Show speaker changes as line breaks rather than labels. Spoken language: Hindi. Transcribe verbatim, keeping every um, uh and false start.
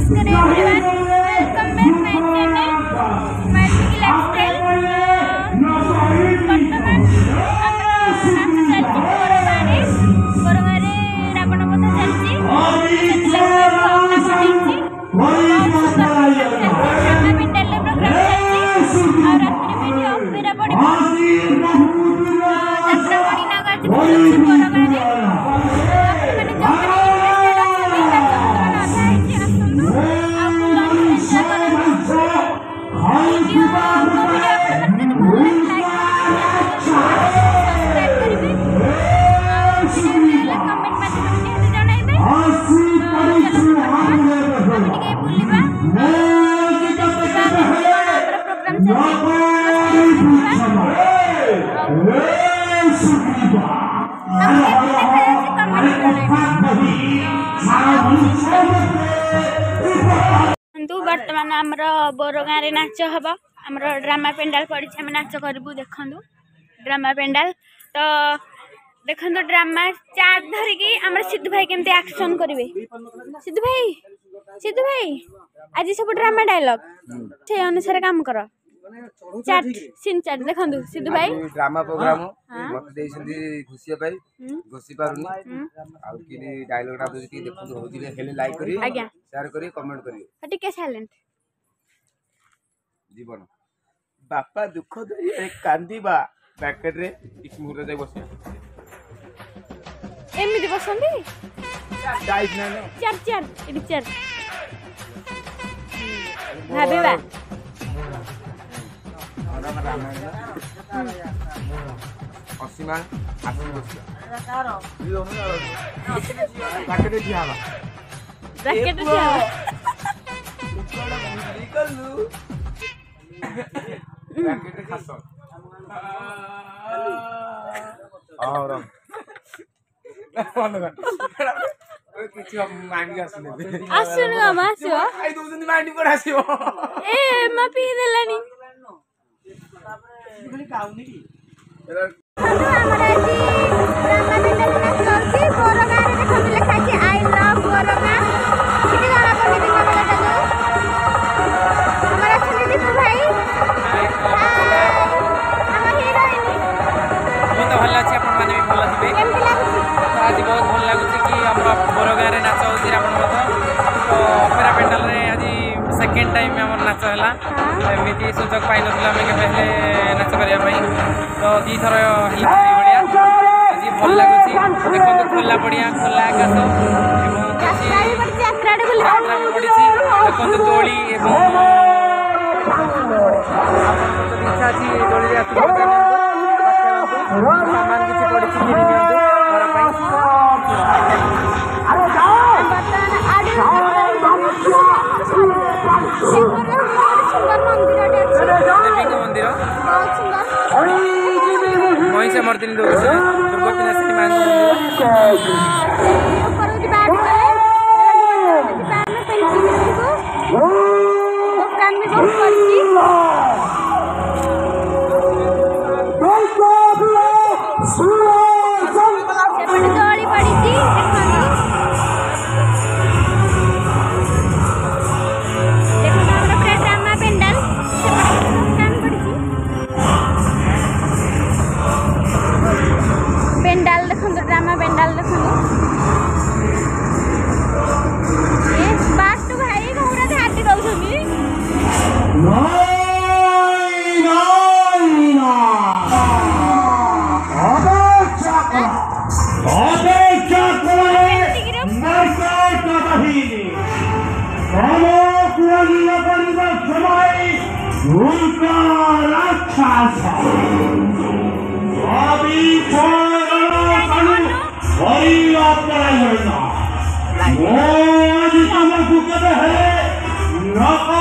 नमस्कार everyone, welcome back my channel smart lifestyle. वर्तमान हमरा नाच चलछि कोरगारे कोरगारे रावण वध चलछि सेतला भावना बनैछि बहुत सुंदर चलछि पिंडल प्रोग्राम चलछि और रात्रि वीडियो मेरा पड़िबो यात्रा पड़ी ना गाछ कोरगारे वर्तमान आमर बोर गाँव में नाच हम आमर ड्रामा पेंडाल पड़ी आम नाच करूँ देखु ड्रामा पेंडाल तो देखो ड्रामा चार्ट धरिकी आम सिद्धू भाई केमती एक्शन करेंगे। सिद्धू भाई सिद्धू भाई आज सब ड्रामा डायलॉग से अनुसार काम कर चार्ट सीन चार्ट देखो सिद्धू भाई
ड्रामा प्रोग्राम मत देइसंदी खुशी पाई खुशी पारुनी आ कि डायलॉग टा देखि देखु होजी हेले लाइक करी शेयर करी कमेंट करी
ठीक साइलेंट
जीवन बापा दुख दे एक कांदीबा पैकेट रे इस मुरे दे बसे
एमिति बसंदी
गाइस ना
चार चार इडी चार भाबेबा
असीमा आसी बस पैकेट रे दियावा
पैकेट रे दियावा
निकलू पैकेट खासो और किछि मांगी आसने
आसुन हम आसो
आई दोजन मांडी पर आसीओ
ए म पी देलानी
बली काउनी की
हमरा जी ड्रामा पेंडल नाच करछि बोरगा रे देखो लिखा छै आई लव बोरगा किति गाना पढि देखो बेटा हमरा छने दीपू भाई हम हीरोइन
मु तो भल अछि अपन माने भी भल दिबे
केमति लागछि
आज बहुत भल लागछि कि हमरा बोरगा रे नाच होछि अपन मत तो ऑपेरा पेंडल रे आज सेकंड टाइम हमर नाच हला एमिति सुजोग पाइ नथिला हम के पहले नाच करिया भाई तो दी थर हला बढ़िया आज भल लागछि देखो तो खुला बढ़िया खुला आकाश एवं
रास्ताई बड़ी यात्रा रे
यात्रा पड़िछि देखो तो दोली एवं इच्छा छी दोली यात्रा सामान किछि पड़िछि किनि नियंतु घर पई
अरे जाओ बतन आडे सुंदर मंदिर अटे
देवी मंदिर
बहुत सुंदर
महिषा मर्दिनी दुर्गति नासिनी मान
ऊपर उठी बैठ गए दुकान में पेंटिंग को दुकान में बहुत पड़ती सेपटे दोली पड़ी थी देखो देखो हमरा पूरा ड्रामा पेंडल सेपटे दुकान पड़ी थी पेंडल देखो ड्रामा पेंडल देखो ए बात तो भाई घोड़ा घाटी दउछनी
है